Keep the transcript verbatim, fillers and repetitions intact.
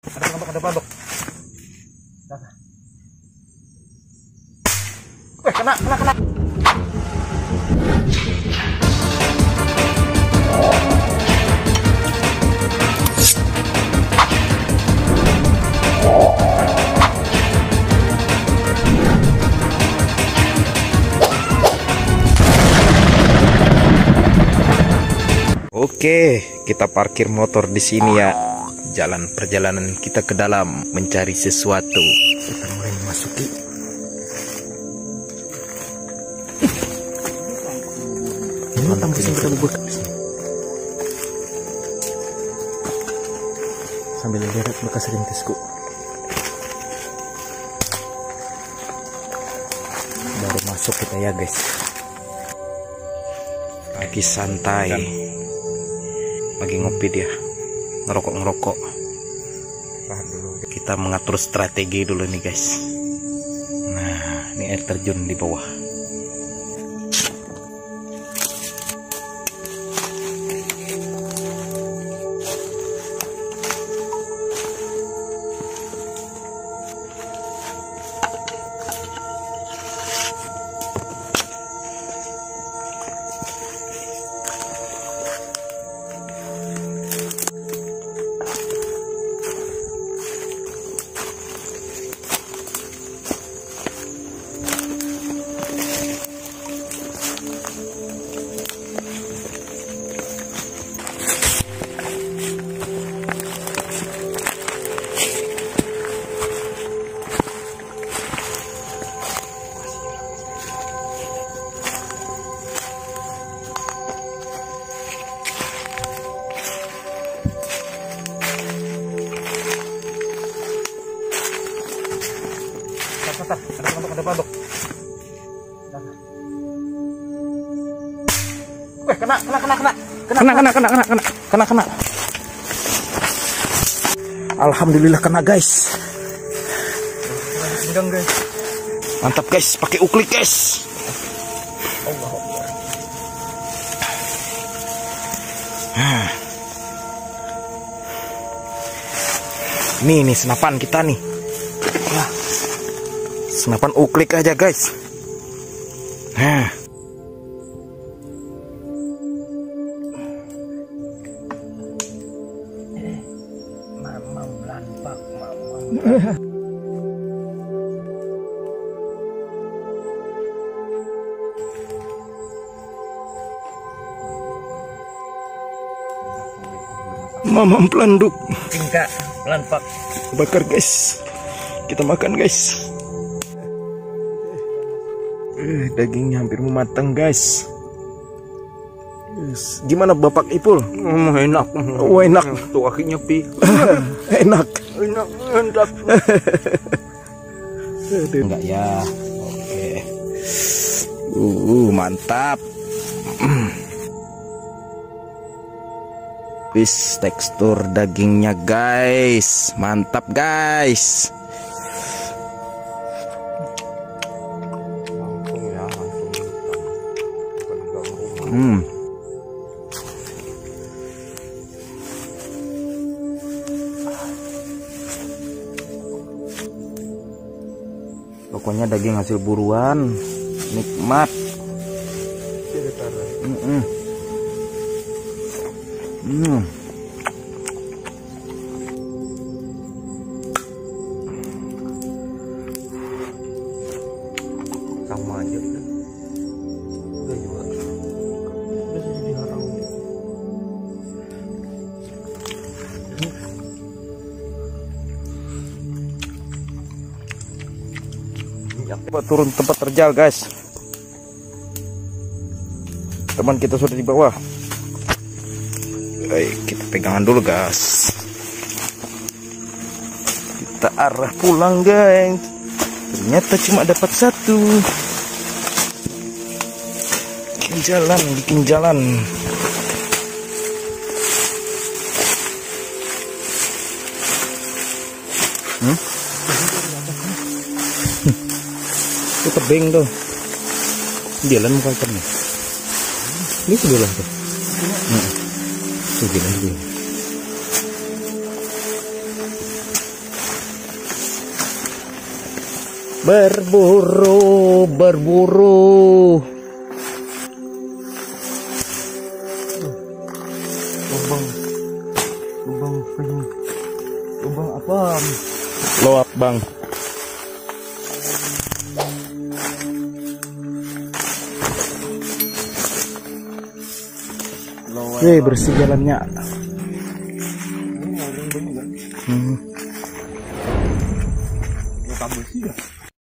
Ada pondok, ada pondok. Eh, kena, kena, kena. Oke, kita parkir motor di sini ya. Jalan perjalanan kita ke dalam mencari sesuatu. Kita mulai memasuki. Ini mantap sih kita bubur. Sambil lihat bekas rintisku. Baru masuk kita ya guys. Lagi santai. Lagi ngopi dia, ngerokok-ngerokok. Kita mengatur strategi dulu nih guys. Nah, ini air terjun di bawah. Ada pondok, ada pondok. Weh, kena, kena, kena, kena. Kena, kena, kena, kena, kena, kena, kena. Alhamdulillah kena guys. Pinggang guys. Mantap guys, pakai uklik guys. Allah Allah. Nih, nih senapan kita nih. Wah. Senapan uklik aja guys. Nah. Mamam lampak, mamam. Mamam pelanduk. Tingkat lampak. Bakar guys. Kita makan guys. Eh, dagingnya hampir mau matang guys. Yes. Gimana Bapak Ipul? Hmm, enak. Oh, enak. Tuh kakinya pi. Enak. Enak, mantap. Enggak ya. Oke. Uh, mantap. Wis, tekstur dagingnya guys. Mantap guys. Hmm. Pokoknya daging hasil buruan, nikmat. Mm -mm. Mm. Sama aja udah. Udah juga. Udah jadi diharang. Coba turun tempat terjal guys. Teman kita sudah di bawah. Baik, kita pegangan dulu guys. Kita arah pulang guys. Ternyata cuma dapat satu. Bikin jalan, bikin jalan. Hmm? Itu tebing tuh. Jalan bukan tebing. Ini sebelah tuh. Hmm. Tuh jalan tuh. Berburu, berburu. Lubang, lubang ini, lubang apa? Loap bang. Wih, bersih jalannya. Ini ada yang banyak kan? Hmm. Ya kabel sih ya.